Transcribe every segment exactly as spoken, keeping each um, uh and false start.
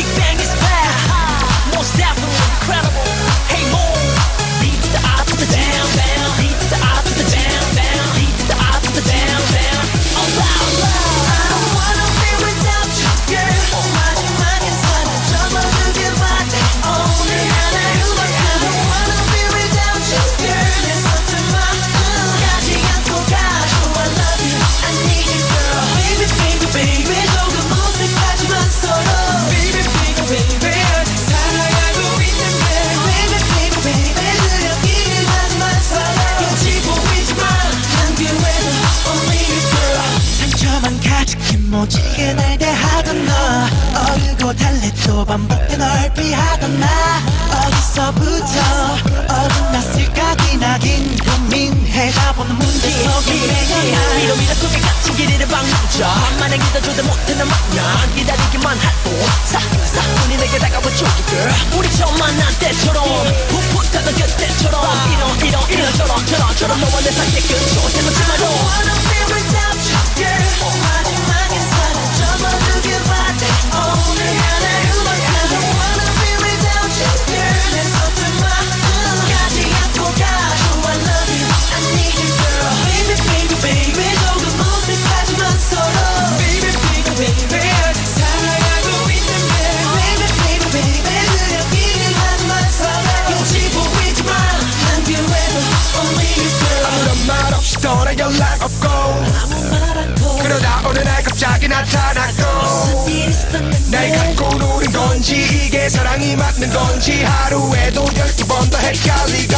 Big Bang is back. Most definitely incredible. Hey Moon, beat to the up to the down down, beat to the up to the down down, beat to the up to the down down. Oh loud loud. I don't wanna be without you, girl. 마지막에 사랑 접어두길 바래. 오늘 하나로밖에. I don't wanna be without you, girl. 내 서툰 마음 가지 않고 가줘. I love you, I need you, girl. Baby, baby, baby, 조금 무색하지만 서로. Baby, baby, baby, 사랑하고 있는데. Baby, baby, baby, 느려기를 하지만 서로. 눈치 보이지만 난 기회도 only you, girl. 상처만 가득히 모질게 날 대하던 너. 어르고 달래도 반복돼 널 피하던 나. 어디서부터 어긋났을까 기나긴 고민해다보는 문제 속에 매여 미로 미로 속에 갇힌 길이를 방랑쳐 만만해 기다려도 못하는 마냥 기다리기만 할뿐 싹싹 눈이 내게 다가와 줄게 girl. 우리 처음 만난 때처럼 풋풋하던 그때처럼 이런 이런 이런 저런 저런 저런 너와 내 사이의 끝으로 대놓지 말고 I don't wanna be without you girl. 마지막에 사랑 접어두길 바래. 오늘 하나로밖에 I don't wanna be without you girl. 내 서툰 마음 가지 않고 가줘. I love you, I need you girl. Baby, baby, baby, 조금 무색하지만 서로. Baby, baby, baby, 사랑하고 있는데. Baby, baby, baby, 느려기를 하지만 서로. 눈치 보이지만 난 기회도 only you girl. 아무런 말 없이 떠나 연락 없고 아무 말 않고 그러다 어느 날 갑자기 나타났고 무슨 일 있었는데 날 갖고 노는 건지 이게 사랑이 맞는 건지 하루에도 열두 번 더 헷갈리고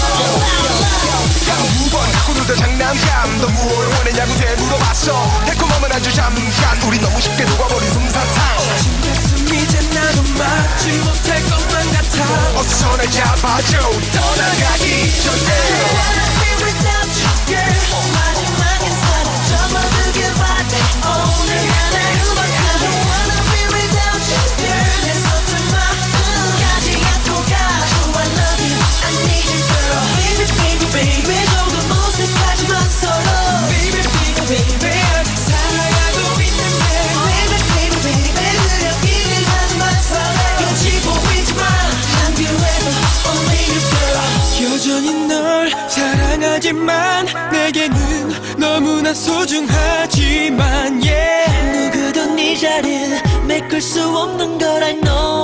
두 번 갖고 놀던 장난감 너 무얼 원했냐고 되물어봤어. 달콤함은 아주 잠깐 우리 너무 쉽게 녹아버린 솜사탕. 가슴 이제 나도 막지 못할 것만 같아. 어서 날 잡아줘 떠나가기 전에 I don't wanna be without you girl. 마지막에 사랑 접어두길 바래. 오늘 하나로밖에 I don't wanna be without you girl. 내 서툰 마음 가지 않고 가줘. I love you, I need you girl. Baby, baby, baby, 조금 무색하지만 서로. Baby, baby, baby, 사랑하고 있는데. Baby, baby, baby, 느려기를 하지만 서로. 눈치 보이지만 난 기회도 only you girl. 여전히 널 사랑하지만 내게는 너무나 소중하지만 yeah. 누구도 네 자리를 메꿀 수 없는 걸 I know.